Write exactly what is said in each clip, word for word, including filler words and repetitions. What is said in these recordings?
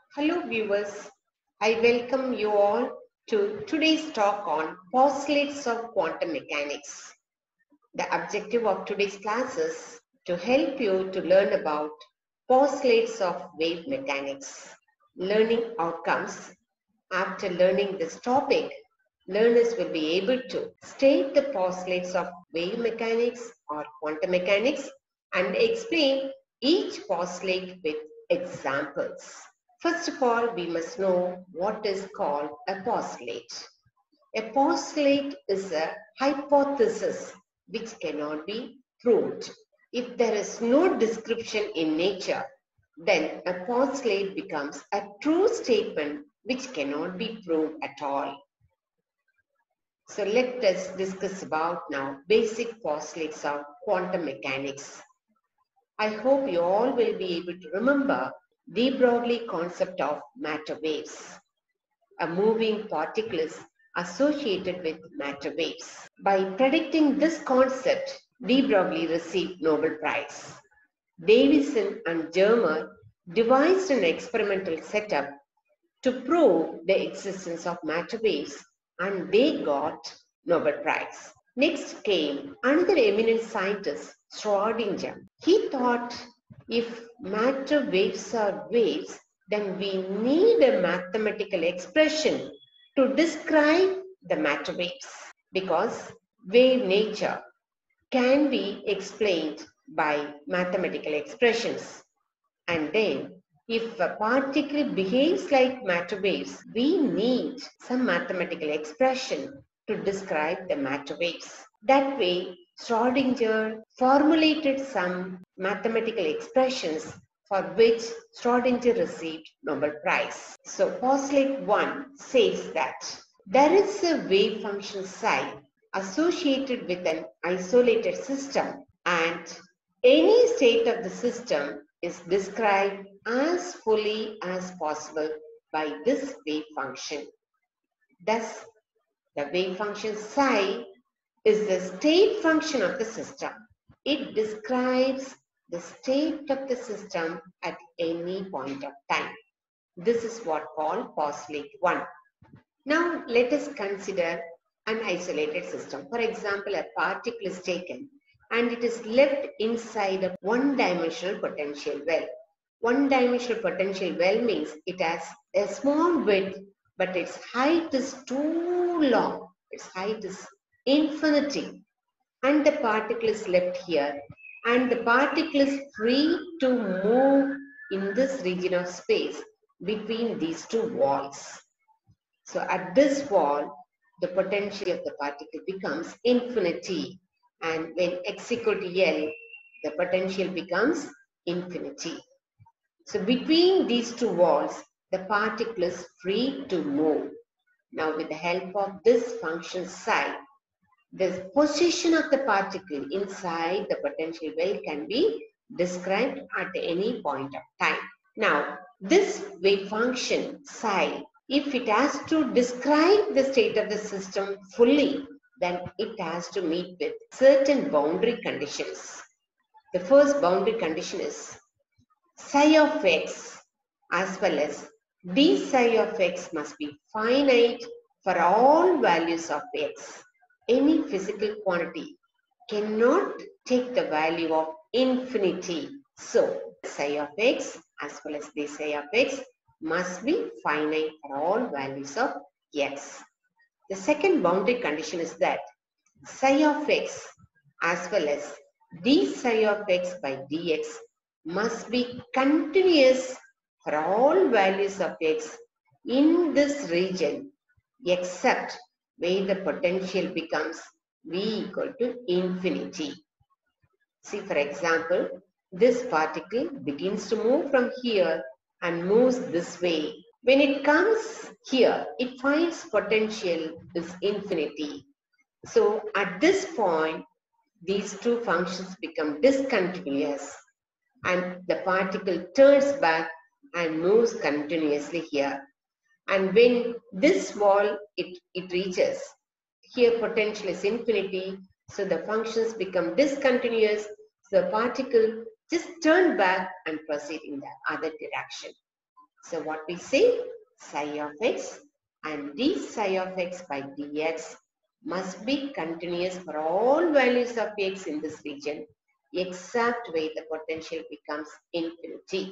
Hello viewers, I welcome you all to today's talk on postulates of quantum mechanics. The objective of today's class is to help you to learn about postulates of wave mechanics. Learning outcomes. After learning this topic, learners will be able to state the postulates of wave mechanics or quantum mechanics and explain each postulate with examples. First of all, we must know what is called a postulate. A postulate is a hypothesis which cannot be proved. If there is no description in nature, then a postulate becomes a true statement which cannot be proved at all. So let us discuss about now basic postulates of quantum mechanics. I hope you all will be able to remember de Broglie concept of matter waves. A moving particle is associated with matter waves. By predicting this concept, de Broglie received Nobel Prize. Davison and Germer devised an experimental setup to prove the existence of matter waves, and they got Nobel Prize. Next came another eminent scientist, Schrödinger. He thought if matter waves are waves, then we need a mathematical expression to describe the matter waves, because wave nature can be explained by mathematical expressions. And then, if a particle behaves like matter waves, we need some mathematical expression to describe the matter waves. That way, Schrödinger formulated some mathematical expressions for which Schrödinger received Nobel Prize. So, postulate one says that there is a wave function psi associated with an isolated system, and any state of the system is described as fully as possible by this wave function. Thus, the wave function psi is the state function of the system. It describes the state of the system at any point of time. This is what called postulate one. Now, let us consider an isolated system. For example, a particle is taken and it is left inside a one-dimensional potential well. One-dimensional potential well means it has a small width, but its height is too long. Its height is infinity. And the particle is left here. And the particle is free to move in this region of space between these two walls. So at this wall, the potential of the particle becomes infinity. And when x equal to L, the potential becomes infinity. So between these two walls, the particle is free to move. Now with the help of this function psi, the position of the particle inside the potential well can be described at any point of time. Now this wave function psi, if it has to describe the state of the system fully, then it has to meet with certain boundary conditions. The first boundary condition is psi of x as well as d psi of x must be finite for all values of x. Any physical quantity cannot take the value of infinity. So, psi of x as well as d psi of x must be finite for all values of x. The second boundary condition is that psi of x as well as d psi of x by dx must be continuous for all values of x in this region except where the potential becomes v equal to infinity. See, for example, this particle begins to move from here and moves this way. When it comes here, it finds potential is infinity. So at this point, these two functions become discontinuous and the particle turns back and moves continuously here. And when this wall it, it reaches, here potential is infinity, so the functions become discontinuous, so the particle just turn back and proceed in the other direction. So what we say, psi of x and d psi of x by dx must be continuous for all values of x in this region, except where the potential becomes infinity.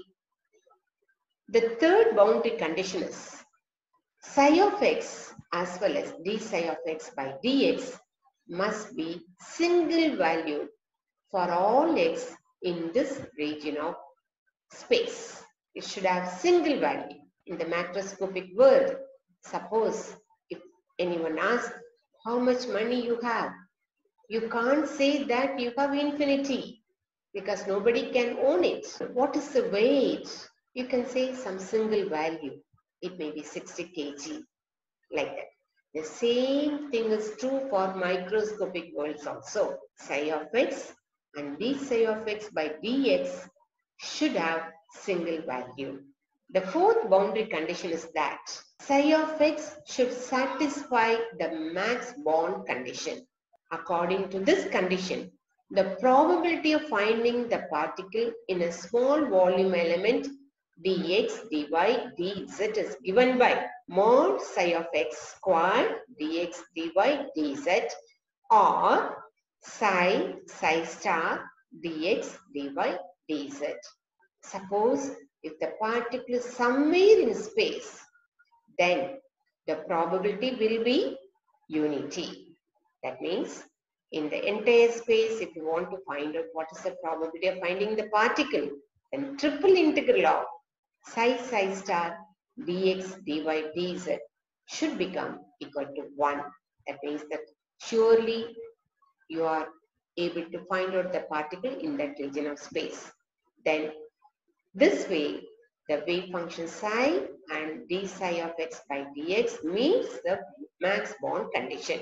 The third boundary condition is psi of x as well as d psi of x by dx must be single valued for all x in this region of space. It should have single value. In the macroscopic world, suppose if anyone asks how much money you have, you can't say that you have infinity because nobody can own it. What is the weight? You can say some single value. It may be sixty kilograms, like that. The same thing is true for microscopic worlds also. Psi of x and d psi of x by dx should have single value. The fourth boundary condition is that psi of x should satisfy the max Born condition. According to this condition, the probability of finding the particle in a small volume element dx, dy, dz is given by mod psi of x squared dx, dy, dz or psi, psi star dx, dy, dz. Suppose if the particle is somewhere in space, then the probability will be unity. That means in the entire space, if you want to find out what is the probability of finding the particle, then triple integral of psi psi star dx, dy, dz should become equal to one. That means that surely you are able to find out the particle in that region of space. Then this way, the wave function psi and d psi of x by dx meets the max Born condition.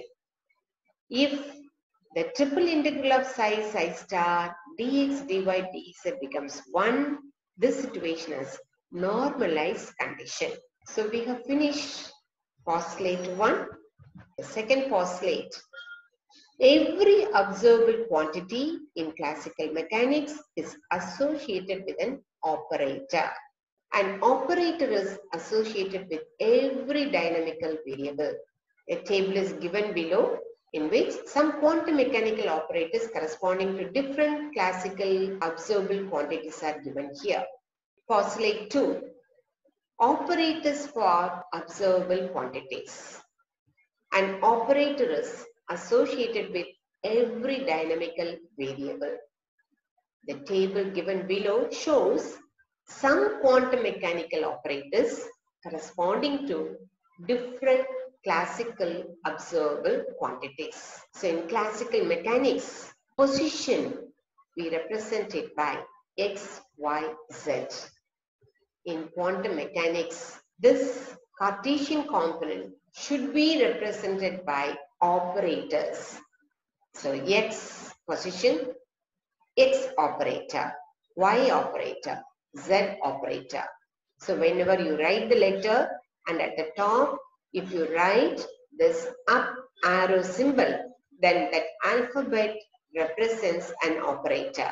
If the triple integral of psi psi star dx, dy, dz becomes one, this situation is normalized condition. So we have finished postulate one. The second postulate. Every observable quantity in classical mechanics is associated with an operator. An operator is associated with every dynamical variable. A table is given below in which some quantum mechanical operators corresponding to different classical observable quantities are given here. Postulate two. Operators for observable quantities. An operator is associated with every dynamical variable. The table given below shows some quantum mechanical operators corresponding to different classical observable quantities. So in classical mechanics, position we represent it by x, y, z. In quantum mechanics, this Cartesian component should be represented by operators. So x position, x operator, y operator, z operator. So whenever you write the letter and at the top, if you write this up arrow symbol, then that alphabet represents an operator.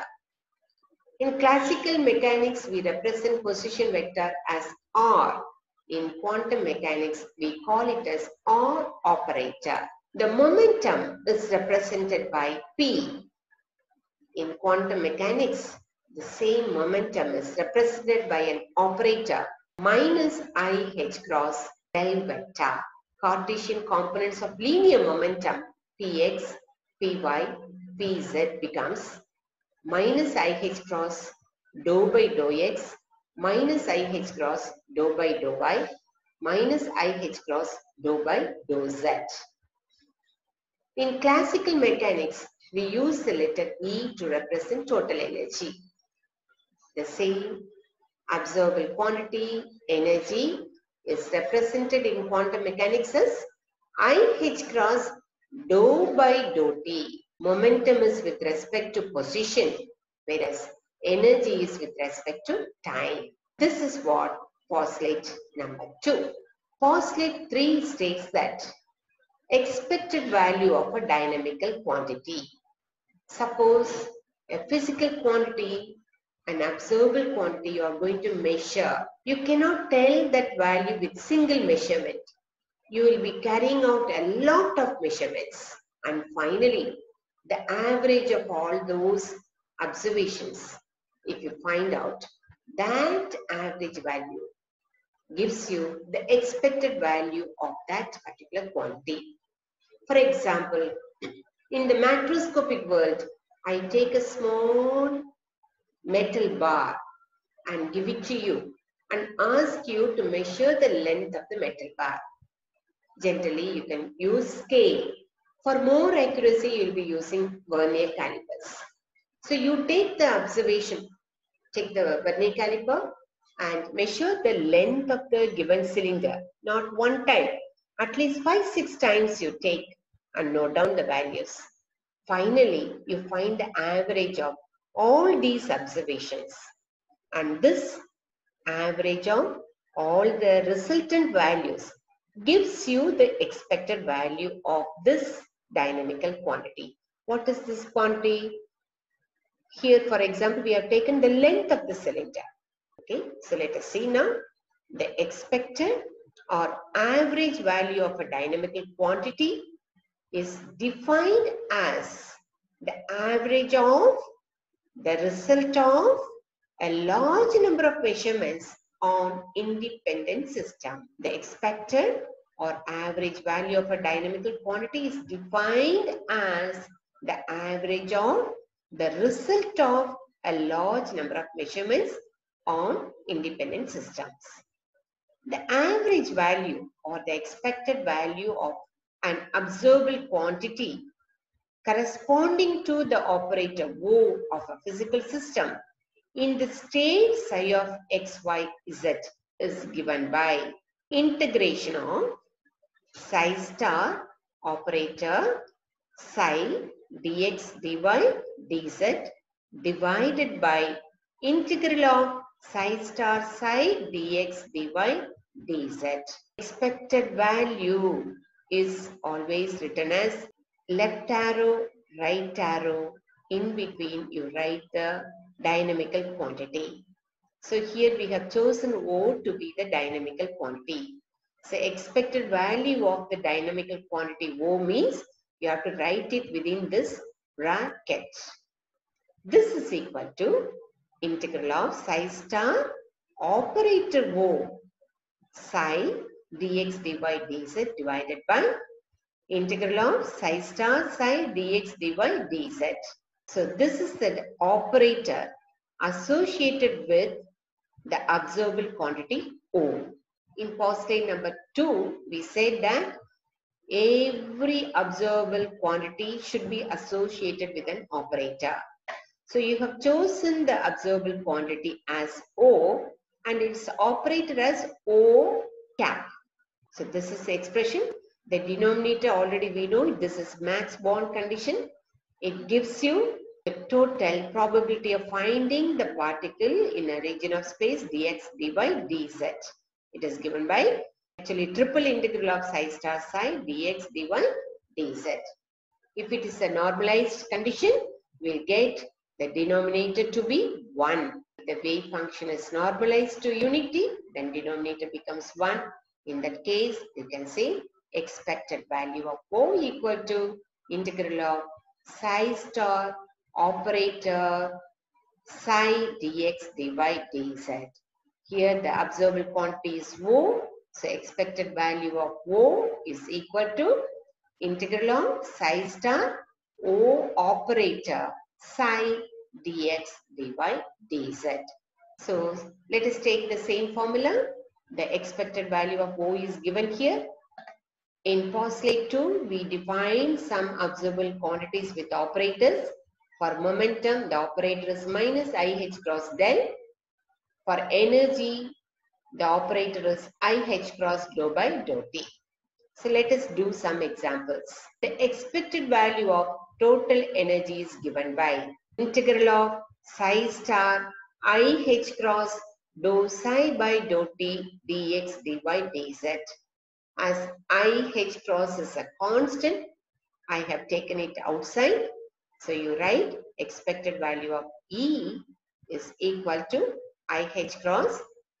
In classical mechanics, we represent position vector as R. In quantum mechanics, we call it as R operator. The momentum is represented by P. In quantum mechanics, the same momentum is represented by an operator minus I h cross del vector. Cartesian components of linear momentum Px, Py, Pz becomes minus I h cross dou by dou x minus I h cross dou by dou y minus I h cross dou by dou z. In classical mechanics, we use the letter E to represent total energy. The same observable quantity, energy, is represented in quantum mechanics as I h cross dou by dou t. Momentum is with respect to position, whereas energy is with respect to time. This is what postulate number two. Postulate three states that expected value of a dynamical quantity. Suppose a physical quantity, an observable quantity you are going to measure You cannot tell that value with single measurement. You will be carrying out a lot of measurements. And finally, the average of all those observations, if you find out, that average value gives you the expected value of that particular quantity. For example, in the macroscopic world, I take a small metal bar and give it to you and ask you to measure the length of the metal bar. Generally, you can use scale. For more accuracy, you will be using vernier calipers. So you take the observation, take the vernier caliper and measure the length of the given cylinder. Not one time, at least five, six times you take and note down the values. Finally, you find the average of all these observations. And this average of all the resultant values gives you the expected value of this dynamical quantity. What is this quantity? Here, for example, we have taken the length of the cylinder. Okay, so let us see now. The expected or average value of a dynamical quantity is defined as the average of the result of a large number of measurements on independent system. The expected or average value of a dynamical quantity is defined as the average of the result of a large number of measurements on independent systems. The average value or the expected value of an observable quantity corresponding to the operator O of a physical system in the state psi of x, y, z is given by integration of psi star operator psi dx dy dz divided by integral of psi star psi dx dy dz. Expected value is always written as left arrow, right arrow, in between you write the dynamical quantity. So here we have chosen O to be the dynamical quantity. So expected value of the dynamical quantity O means you have to write it within this bracket. This is equal to integral of psi star operator O psi dx dy dz divided by integral of psi star psi dx dy dz. So this is the operator associated with the observable quantity O. In postulate number two, we said that every observable quantity should be associated with an operator. So you have chosen the observable quantity as O and its operator as O cap. So this is the expression. The denominator already we know this is max Born condition. It gives you the total probability of finding the particle in a region of space dx dy dz. It is given by actually triple integral of psi star psi dx dy dz. If it is a normalized condition, we'll get the denominator to be one. If the wave function is normalized to unity, then denominator becomes one. In that case, you can say expected value of O equal to integral of psi star operator psi dx dy dz. Here the observable quantity is O. So expected value of O is equal to integral of psi star O operator psi dx dy dz. So let us take the same formula. The expected value of O is given here. In postulate two, we define some observable quantities with operators. For momentum, the operator is minus I h cross del. For energy, the operator is I h cross dou by dou t. So let us do some examples. The expected value of total energy is given by integral of psi star I h cross dou psi by dou t dx dy dz. As I h cross is a constant, I have taken it outside. So you write expected value of E is equal to I h cross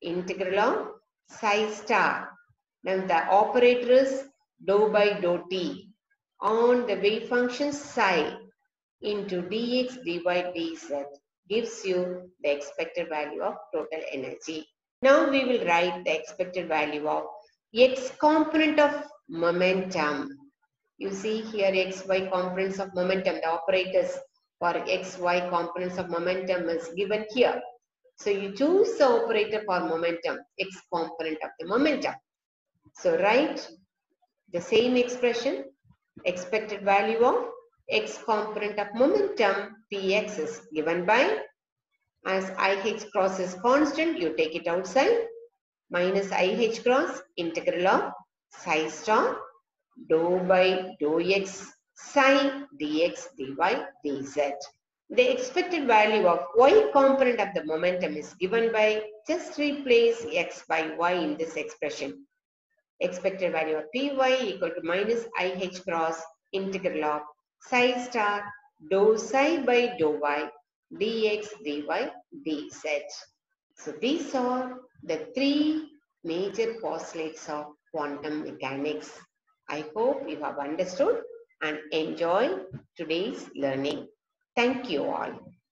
integral of psi star. Now the operator is dou by dou t on the wave function psi into dx dy dz gives you the expected value of total energy. Now we will write the expected value of x component of momentum. You see here x, y components of momentum. The operators for x, y components of momentum is given here. So you choose the operator for momentum, x component of the momentum. So write the same expression, expected value of x component of momentum px is given by, as ih cross is constant, you take it outside, minus ih cross integral of psi star dou by dou x psi dx dy dz. The expected value of y component of the momentum is given by, just replace x by y in this expression. Expected value of py equal to minus ih cross integral of psi star dou psi by dou y dx dy dz. So these are the three major postulates of quantum mechanics. I hope you have understood and enjoyed today's learning. Thank you all.